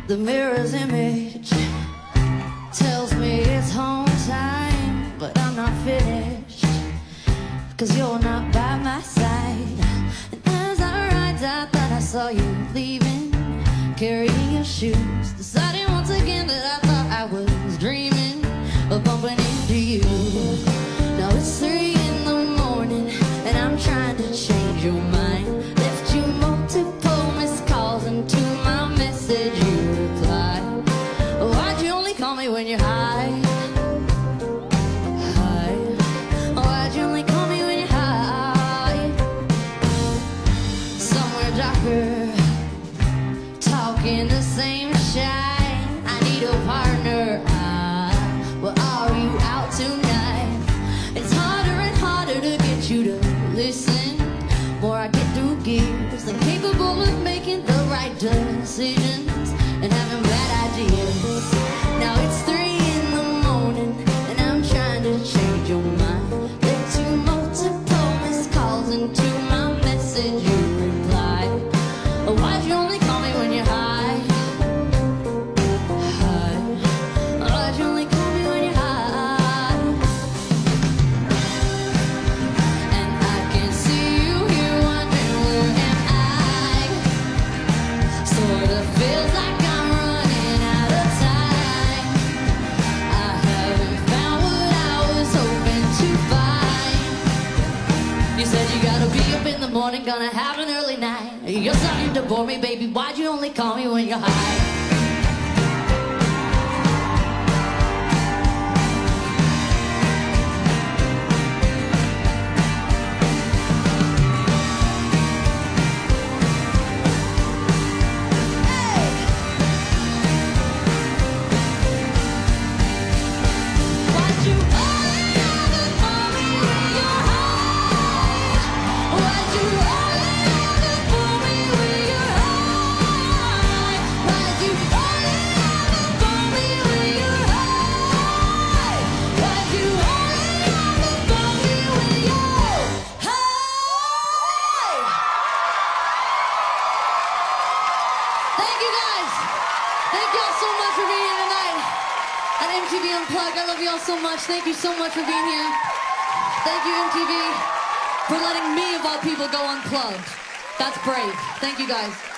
The mirror's image tells me it's home time, but I'm not finished, 'cause you're not by my side. And as I ride, I thought I saw you leaving, carrying your shoes, deciding once again that I thought I was dreaming of bumping into you. Now it's 3 in the morning and I'm trying to change your mind. Left you multiple missed calls, and to my message you replied. Why'd you only call me when you're high? High. Why'd you only call me when you're high? Somewhere darker, talking the same shine. I need a partner. Well, are you out tonight? It's harder and harder to get you to listen. More I get through gears, than capable of making the right decisions and having bad ideas. Now it's 3 in the morning and I'm trying to change your mind. Left you multiple missed calls, and to my message you replied. Why'd you only call me when you're high? High. Why'd you only call me when you're high? And I can see you here wondering, where am I? Sort of feels like I'm running out of time. I haven't found what I was hoping to find. You said you gotta be up in the morning, gonna have an early night. You're starting to bore me, baby. Why'd you only call me when you're high? Thank you guys. Thank y'all so much for being here tonight at MTV Unplugged. I love y'all so much. Thank you so much for being here. Thank you, MTV, for letting me, of all people, go unplugged. That's brave. Thank you guys.